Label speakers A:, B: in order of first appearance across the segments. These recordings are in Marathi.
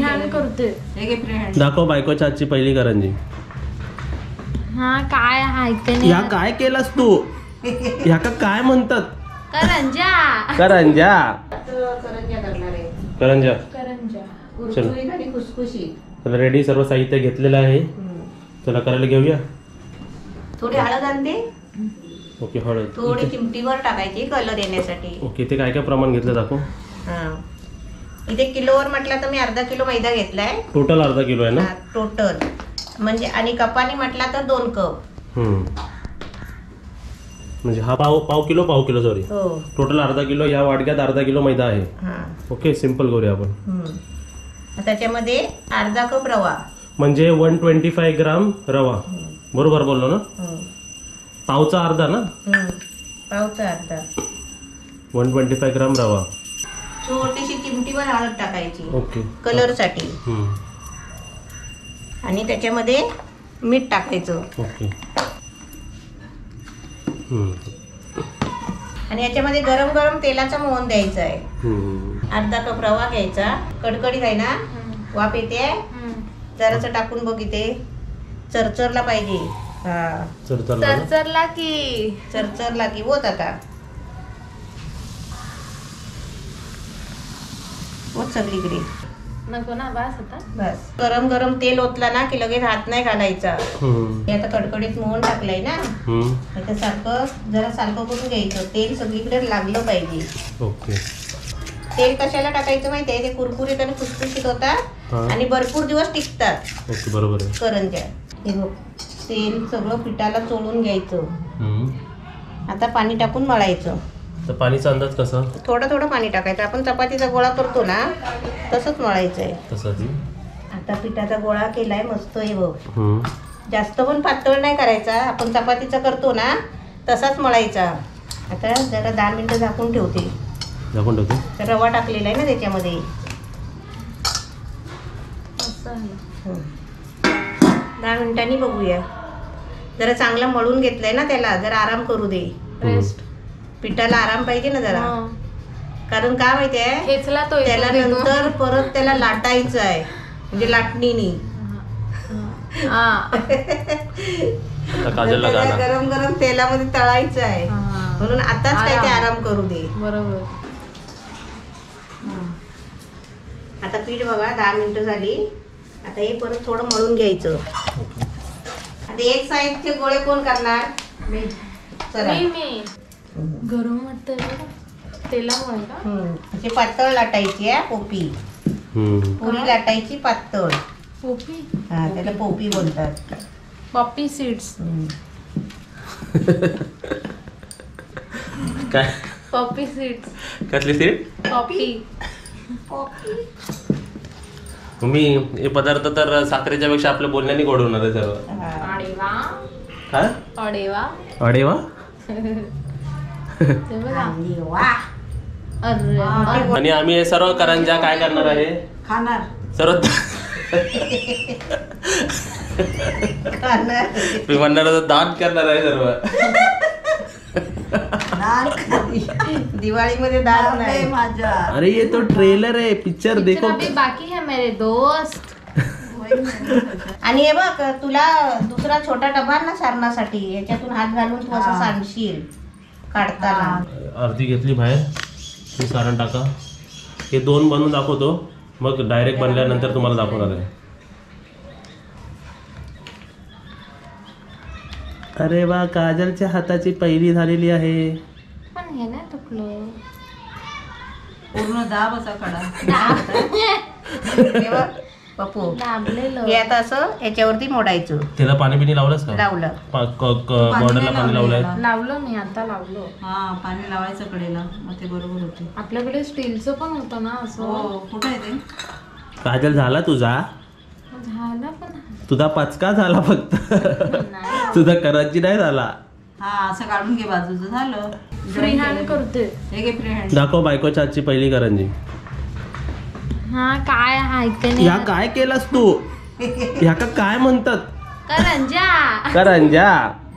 A: हँड करते.
B: दाखव बायकोच्या आजची पहिली करंजी.
A: हा काय आहे
B: ह्या काय केलास तू? ह्या काय म्हणतात?
A: करंजा.
B: करंजा.
C: करंजा करणार आहे.
B: करंजा.
A: करंजा
C: कुरकुरीत आणि खुसखुशीत.
B: चला रेडी, सर्व साहित्य घेतलेलं आहे. चला करायला घेऊया.
C: थोडी हळद आणते.
B: ओके हळद
C: थोडी चिमटीवर टाकायची कलर येण्यासाठी.
B: ओके ते काय काय प्रमाण घेतलं दाखव.
C: इथे किलोवर म्हटलं तर मी अर्धा किलो मैदा घेतलाय.
B: टोटल अर्धा किलो आहे ना?
C: टोटल म्हणजे आणि कपाने म्हटला तर 2 कप.
B: म्हणजे हा पाव किलो सॉरी.
C: हो
B: टोटल अर्धा किलो. या वाटक्यात अर्धा किलो मैदा आहे. ओके सिंपल करूया आपण.
C: त्याच्यामध्ये अर्धा कप रवा
B: म्हणजे 125 ग्राम रवा. बरोबर बोललो ना? पावचा अर्धा ना?
C: पावचा अर्धा.
B: 125 ग्राम रवा.
C: छोटीशी चिमटीवर हळद टाकायची.
B: ओके
C: कलर साठी. आणि त्याच्यामध्ये मीठ टाकायचं.
B: ओके.
C: आणि याच्यामध्ये गरम गरम तेलाचा मोहन द्यायचा आहे. अर्धा कप रवा घ्यायचा. कडकडीत आहे ना? वाफ येते. जरासं टाकून बघ. इथे चरचरला पाहिजे.
A: चरचरला की
C: होत आता होत सगळीकडे.
A: नको ना बस आता.
C: बस गरम गरम तेल ओतला ना की लगेच हात नाही घालायचा. हे आता कडकडीत मोहन टाकलंय ना, आता सारखं करून घ्यायचं. तेल सगळीकडे लागलं पाहिजे.
B: ओके.
C: तेल कशाला टाकायचं माहितीये? ते कुरकुरीत आणि खुसखुशीत होतात आणि भरपूर दिवस टिकतात.
B: ओके बरोबर आहे.
C: करंज्या. हे बघ तेल सगळं पिठाला चोळून घ्यायचं. आता पाणी टाकून मळायचं.
B: तर पाणीचा अंदाज कसा?
C: थोडं पाणी टाकायचं. आपण चपातीचा गोळा करतो ना तसंच मळायचंय.
B: तसंच.
C: आता पिठाचा गोळा केलाय मस्त. हे बघ जास्त पण पातळ नाही करायचा. आपण चपातीचा करतो ना तसाच मळायचा. आता जरा 10 मिनिटं झाकून ठेवते. रवा टाकलेला आहे ना त्याच्यामध्ये. 10 मिनिटांनी बघूया. जरा चांगला मळून घेतलाय ना त्याला. जरा आराम करू दे. रेस्ट. पिठाला आराम पाहिजे ना जरा. कारण काय माहितीये त्याला नंतर परत त्याला लाटायचं आहे. म्हणजे लाटणीनी. गरम गरम तेलामध्ये तळायचं आहे. म्हणून आताच काय ते आराम करू दे.
A: बरोबर.
C: आता पीठ बघा 10 मिनिटं झाली. आता हे परत थोडं मळून घ्यायचं. आता एक साईडचे गोळे कोण करणार? मी.
A: गरम वाटतंय तेलामुळे का?
C: अशी पातळ लाटायची आहे पोपी. पुरी लाटायची पातळ.
A: पोपी?
C: हा त्याला पोपी बोलतात.
A: Poppy seeds.
B: काय?
A: Poppy seeds.
B: कसली सीड?
A: पॉपी.
B: मी हे पदार्थ तर साखरेच्या पेक्षा आपल्या बोलण्याने गोड होणार आहे सर्व.
A: अडेवा.
B: अडेवा. आणि आम्ही हे सर्व करंज्या काय करणार आहे?
C: खाणार
B: सर्व. मी म्हणणार दान करणार आहे सर्व.
C: दिवाळीमध्ये दान नाही माझ्या.
B: अरे ये तो ट्रेलर आहे. पिक्चर देखो.
A: बाकी है मेरे दोस्त.
C: आणि हे बघ तुला दुसरा छोटा डबा ना सारणासाठी. याच्यातून हात घालून तू असं सांडशील काढताना.
B: अर्धी घेतली बाहेर. ही सारण टाका. हे 2 बनवून दाखवतो. मग डायरेक्ट बनल्यानंतर तुम्हाला दाखवणार आहे. अरे वा काजलच्या हाताची पहिली झालेली आहे.
A: पण हे नाही तुकलं.
C: पूर्ण दाब असा कडा. पप्पू हे आता असं याच्यावरती मोडायचं.
B: त्याला पाणी बिनी लावलंस का?
C: लावलं.
B: बॉर्डरला पाणी लावलंय?
A: लावलं मी आता लावलो.
C: हा पाणी लावायचं कडेला मग ते बरोबर होते.
A: आपल्याकडे स्टीलचं पण होतं ना असं.
C: कुठे आहे ते?
B: काजल झाला तुझा?
A: झाला पण
B: तुझा पचका झाला फक्त. तुझा करंजी नाही झाला.
C: हा असं काढून घे बाजूचं. झालं.
A: फ्री हँड करते.
C: हे घे फ्री हँड.
B: दाखव बायकोच्या आजची पहिली करंजी.
A: हा काय आहे?
B: ह्या काय केलास तू? ह्या काय म्हणतात?
A: करंजा.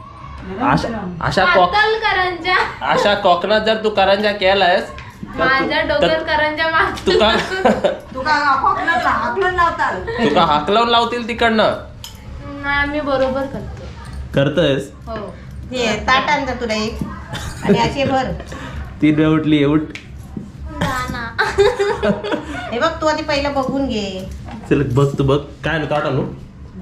B: अशा कोकणात जर तू करंजा केलायस
A: माझ्या डोक्यात करंजा
B: तू का
C: कोकणातला हाकलून लावताल.
B: तुका हाक लावून लावतील तिकडनं.
A: नाही मी बरोबर करते.
B: करतयस
A: हो.
C: हे ताट आणता तुला एक आणि असे भर.
B: 3 वेळा उठली उठ.
A: ना.
C: हे बघ तू आधी पहिलं बघून घे.
B: चल बघ तू बघ काय ना ताट आणू.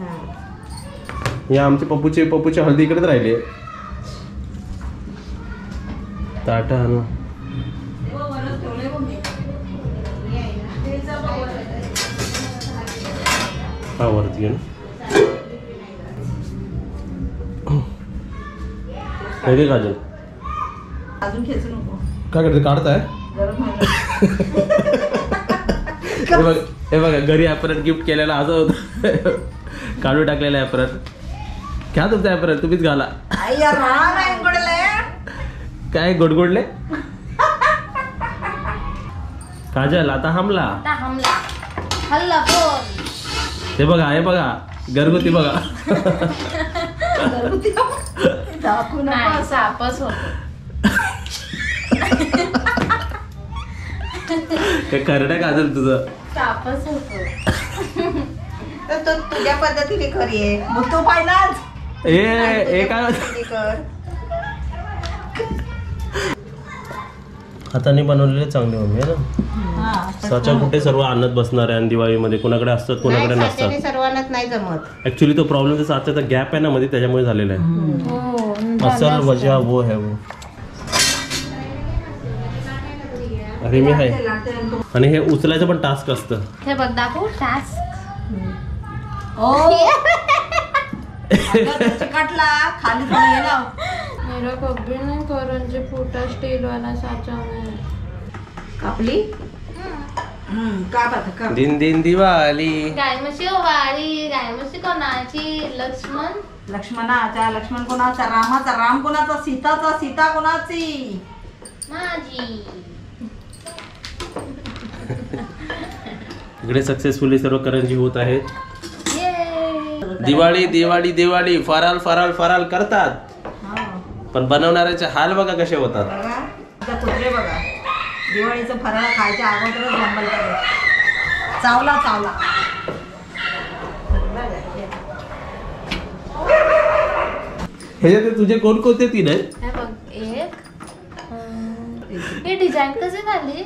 B: या आमचे पप्पूचे हळदी इकडेच राहिले. ताट आणू. हा वरती घेऊन काजल
C: अजून खेचू नको.
B: काय करते काढताय. हे बघा घरी ॲपरन गिफ्ट केलेला असं होतं. काढून टाकलेला ॲपरन. घ्या तुमचा ॲपरन तुम्हीच घाला. काय गोडगोडले काजल आता हमला.
A: हल्ला बोल.
B: हे बघा घरगुती बघा.
A: नाही सापच होतो.
B: काय करण्या काजल तुझं
A: सापच होतो.
C: तर तो तुझ्या पद्धतीने खरी आहे. मग तो पाहिलाच.
B: ए काय
C: कर.
B: हाताने बनवलेले चांगले मम्मी आहे ना. साचा कुठे सर्व आणत बसणार आहे आणि दिवाळीमध्ये कोणाकडे असतात कोणाकडे नसतात.
C: सर्वांनाच नाही जमत.
B: ऍक्च्युली तो प्रॉब्लेम तर साच्याचा गॅप आहे ना मध्ये त्याच्यामुळे झालेला आहे. असल वजह वो है वो. अरे मी आहे आणि हे उचलायचं पण टास्क असतं.
A: हे बघ दाखवू टास्क.
C: चिकटला खाली थोडं हे लाव.
A: मेरा कभी नहीं करंजी फूटा स्टील वाला साचा में.
C: कापली का का
B: दिन दिन दिवाळी.
A: गाय म्हशी वाळी गाय म्हशी कोणाची.
C: लक्ष्मण कोणाचा. रामाचा. राम कोणाचा. सीता कोणाची.
A: माझी.
B: इकडे सक्सेसफुली सर्व करंजी होत आहेत. दिवाळी फराल करतात पण बनवणाऱ्याचे हाल बघा कसे होतात.
C: कुत्रे बघा दिवाळीचं फराळ खायच्या अगोदरच जंगल करत. चावला
B: ह्याच्यात तुझे कोणते 3 आहेत.
A: हे बघ एक. हे डिझाईन कशी झाली.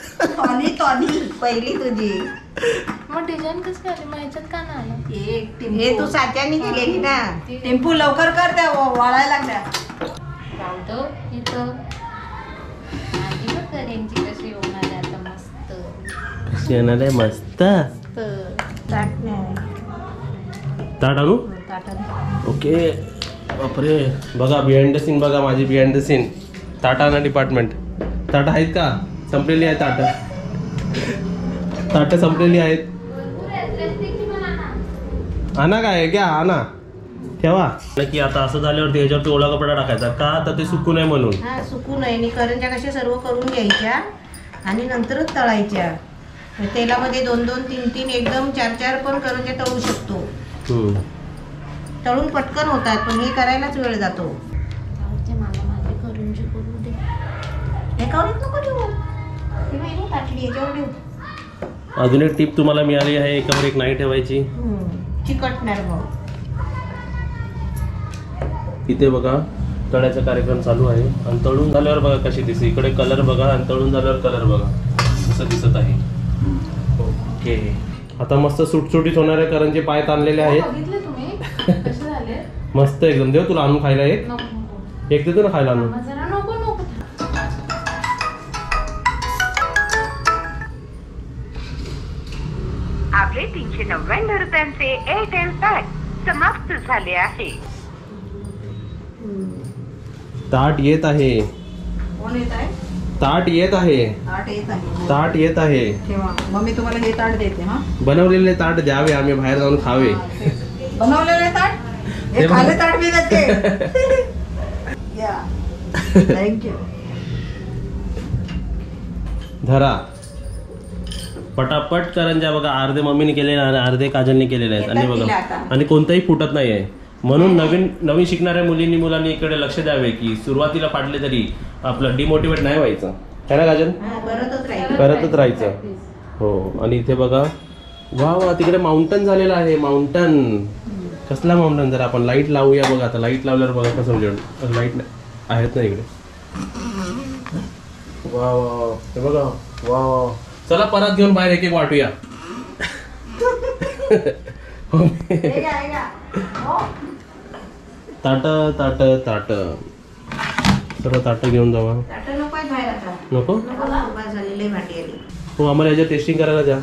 C: पहिली तुझी.
A: मग डिझाईन कशी झाली मग ह्याच्यात का नाही.
C: हे तू साच्यानी केलेली ना. टेम्पू लवकर कर त्या वाळायला लागल्या.
A: लावतो इथं. माझी बघ करेंची कशी होणार आहे आता मस्त.
B: कशी येणार आहे मस्त. ताट आणू. ओके बापरे बघा बिहाइंड द सीन बघा माझी बिहाइंड द सीन. टाटा डिपार्टमेंट. ताट आहेत का. संपलेली आहे ताट संपलेली आहेत. आणा काय घ्या आणा ठेवा. की आता असं झाल्यावरती ह्याच्यावरती ओला कपडा टाकायचा का तर ते सुकू नये म्हणून.
C: हा सुकू नये. आणि करंज्या कशा सर्व करून घ्यायच्या आणि नंतरच तळायच्या. तेलामध्ये 2-2 3-3 एकदम 4-4 पण करंज्या तळू शकतो. तळून पटकन होतात पण हे करायलाच वेळ जातो.
A: मला माझी करंजी करू दे.
C: हे करून नको ठेवू. ही वेगळी टाकली याच्यावर ठेवू.
B: अजून एक टिप तुम्हाला मिळाली आहे एकावर एक नाही ठेवायची.
C: चिकटणार मग.
B: इथे बघा तळ्याचा कार्यक्रम चालू आहे आणि तळून झाल्यावर बघा कशी दिसते. इकडे कलर बघा आणि तळून झाल्यावर कलर बघा कसं दिसत आहे. ओके आता मस्त सुटसुटीत होणारे करंजी पाय ताणलेले आहेत.
A: बघितले तुम्ही कसे झाले.
B: मस्त एकदम. देऊ तुला आणून खायला एक. एक देतो ना खायला आणून.
A: जरा नको
D: आपले 399 रुपयांचे एअरटेल पॅक समाप्त झाले आहे.
B: ताट येत आहे.
C: कोण येत आहे.
B: ताट येत आहे. ताट येत आहे.
C: मग मी तुम्हाला हे ताट देते. हा
B: बनवलेले ताट द्यावे आम्ही बाहेर जाऊन खावे.
C: बनवलेले ताट. हे खाली ताट मी देते. थँक्यू.
B: धरा पटापट करंज्या बघा. अर्धे मम्मीने केलेले आणि अर्धे काजलने केलेले आहेत. आणि बघा आणि कोणताही फुटत नाही आहे. म्हणून नवीन शिकणाऱ्या मुलांनी इकडे लक्ष द्यावे की सुरुवातीला फाटले तरी आपलं डिमोटिवेट नाही व्हायचं है ना काजल. करतच राहायचं. हो आणि इथे बघा वा वा, तिकडे माउंटन झालेलं आहे. माउंटन, कसला माउंटन? जर आपण लाईट लावूया बघा. आता लाईट लावल्यावर बघा कसं म्हणजे लाईट आहेत ना इकडे. वा वा, हे बघा. वा वा, चला परत घेऊन बाहेर एक एक वाटूया. ताट ताट ताट, सर्व ताट घेऊन जावा. नको हो, आम्हाला याच्या टेस्टिंग करायला द्या.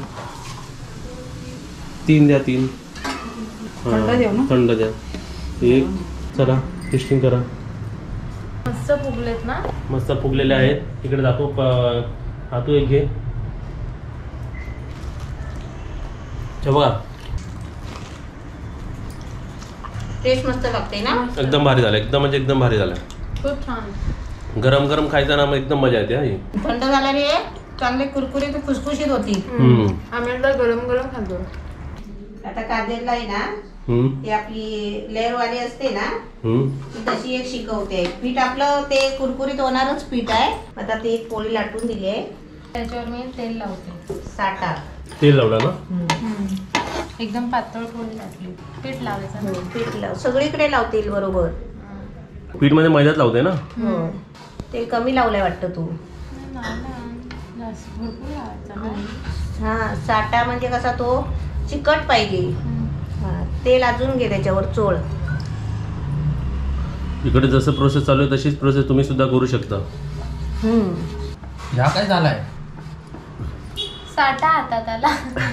B: 3 द्या, 3 थंड द्या. 1, चला टेस्टिंग करा.
A: मस्त फुगलेत ना,
B: मस्त फुगलेले आहेत. इकडे दाखव. हातू एक घे. बघा,
C: टेस्ट मस्त लागते ना.
B: एकदम भारी झालं. एकदम म्हणजे एकदम भारी झालं.
A: खूप छान.
B: गरम गरम खायचा ना, मग एकदम मजा येते. ही
C: थंड झाल्याने चांगले कुरकुरीत खुसखुशीत होती.
A: आम्ही एकदा गरम गरम खातो.
C: आता काजलला आहे ना, ती आपली लेअर वाली असते ना, ती तशी एक शिकवते. पीठ आपलं ते कुरकुरीत होणारच पीठ आहे. आता ती एक पोळी लाटून दिली आहे.
A: त्याच्यावर मी तेल लावते.
C: साठा
B: तेल लावलं ना.
A: एकदम पातळ पोळी लाटली. पीठ लावायचं ना.
C: पीठ लाव, सगळीकडे लावतील बरोबर.
B: पीठ मध्ये मैद्यात लावते ना.
C: तेल कमी लावलंय वाटतं तू.
A: जास्त भरपूर लावायचं.
C: हा, साठा म्हणजे कसा तो चिकट पाहिजे. हा, तेल अजून घे त्याच्यावर चोळ.
B: इकडे जसं प्रोसेस चालू आहे तशीच प्रोसेस तुम्ही सुद्धा करू शकता. ह्या काय झालाय?
A: साठा आता त्याला.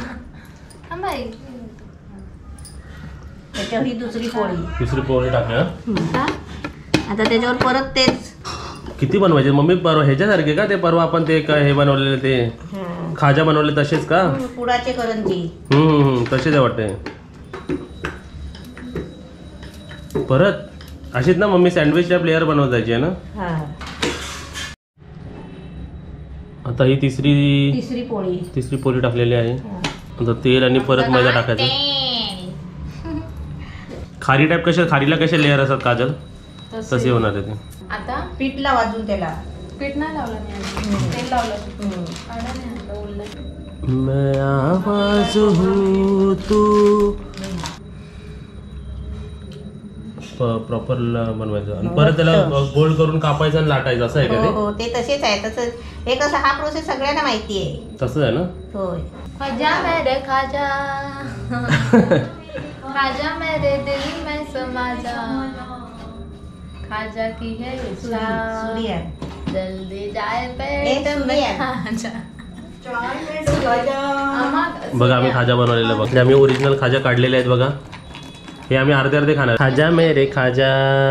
C: त्याच्यावर ही दुसरी पोळी.
B: दुसरी पोळी टाकल्या.
C: आता त्याच्यावर परत तेच.
B: किती बनवायचे मम्मी? परवा ह्याच्यासारखे का? ते परवा आपण ते काय हे बनवलेले, ते खाजा बनवले तसेच का?
C: पुडाचे करंजी.
B: तसेच वाटते. परत अशीच ना मम्मी सँडविचच्या प्लेयर बनवत जायची ना. आता ही तिसरी पोळी टाकलेली आहे. आता तेल आणि परत मैदा टाकायचा. खारी टाईप कशा, खारीला कशा लेअर असतात काजल, तसे होणार आहे ते.
A: आता
C: पीठ लाव अजून त्याला.
A: पीठ नाही लावलं मी, तेल लावलं.
B: मैं आवाज हूँ तू. प्रॉपर बनवायचं आणि परत त्याला गोल करून कापायचं आणि लाटायचं, असं आहे का ते?
C: हो, ते तसेच आहे. तसं हे कसं, हा प्रोसेस सगळ्यांना माहिती आहे.
B: तसंच आहे ना.
C: होय.
A: खाजा मेरे खाजा, खाजा मेरे दिल में समा जा, खाजा की है
C: सूर्या.
A: जल्दी जाए
C: ए,
A: पेट में
C: सूर्या.
A: खाजा.
B: बघा आम्ही खाजा बनवलेलं. बघा आम्ही ओरिजिनल खाजा काढलेले आहेत. बघा हे आम्ही अर्धे अर्धे खाणार. खाजा मेरे खाजा.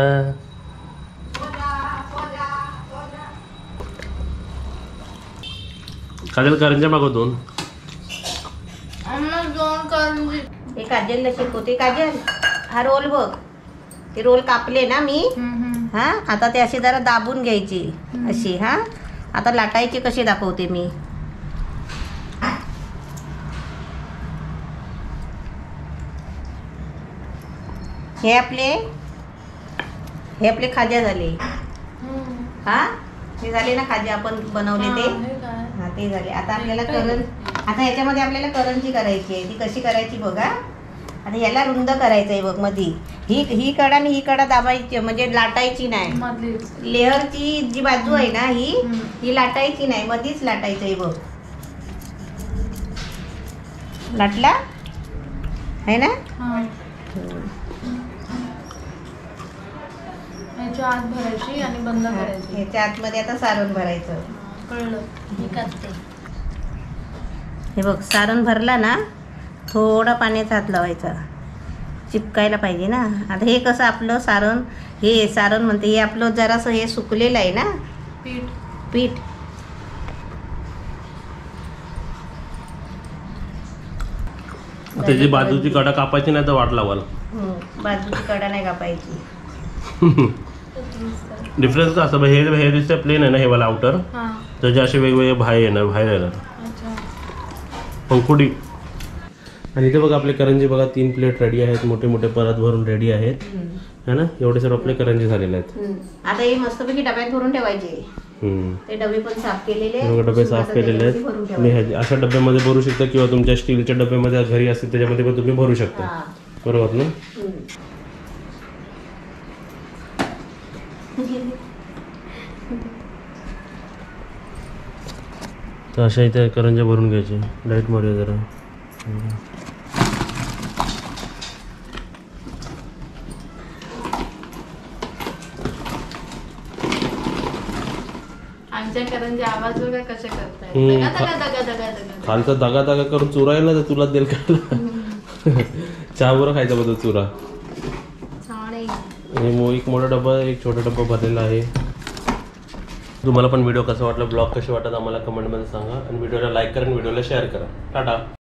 B: काजल करंजा मागवतो.
C: हे काजलला शिकवते. काजल, हा रोल बघ. ते रोल कापले ना मी. हा, आता ते असे जरा दाबून घ्यायची अशी. हा, आता लाटायचे कसे दाखवते मी. हे आपले खाजा झाले. हा, हे झाले ना खाजे आपण बनवले ते. हा, ते झाले. आता आपल्याला आता ह्याच्यामध्ये आपल्याला करंजी करायची आहे. ती कशी करायची बघा. आता याला रुंद करायचं आहे बघ. मधी ही कडा आणि ही कडा दाबायची, म्हणजे लाटायची नाही. लेअरची जी बाजू आहे ना, ही लाटायची नाही, मधीच लाटायचं आहे बघ. लाटला आहे ना.
A: ह्याच्या आत भरायची आणि बंद करायची.
C: ह्याच्या आतमध्ये आता सारण भरायचं.
A: कळलं, मी करते.
C: हे बघ, सारण भरला ना, थोडा पाण्याचा हात लावायचा, चिपकायला पाहिजे ना. आता हे कसं आपलं सारण, हे सारण म्हणते, हे आपलं जरासं हे सुकलेलं आहे ना पीठ.
B: त्याची बाजूची कडा कापायची नाही तर वाट लावाल.
C: बाजूची कडा नाही कापायची.
B: डिफरन्स का असं, हे दिसतं प्लेन आहे ना, हे वाला आउटर, त्याचे असे वेगवेगळे बाहेर येणार पंखुडी. आणि इथे बघा आपले करंजी बघा, 3 प्लेट रेडी आहेत, मोठे मोठे परत भरून रेडी आहेत है ना. एवढे सर्व आपले करंजी झालेले आहेत.
C: आता हे मस्तपैकी डब्यात भरून ठेवायचे. ते डबे पण साफ केलेले
B: हे बघा, डबे साफ केलेले आहेत. तुम्ही अशा डब्यामध्ये भरू शकता किंवा तुमच्या स्टीलच्या डब्यामध्ये घरी असतील त्याच्यामध्ये पण तुम्ही भरू शकता. बरोबर ना? तर अशा इथे करंज्या भरून घ्यायचे. लाईट मारूया जरा.
A: आमच्या करंजे आवाज बघा कसे करतायत. दगा दगा दगा दगा दगा.
B: खालचा दगा दगा करून चुरा येईल ना, तर तुला देईल का? चहा बरोबर खायचा बघ चुरा. एक मोठा डब्बा, एक छोटा डब्बा भरलेला आहे. तुम्हाला पण व्हिडिओ कसा वाटला, ब्लॉग कसे वाटतात आम्हाला कमेंटमध्ये सांगा. आणि व्हिडिओला लाईक करा आणि व्हिडिओला शेअर करा. टाटा.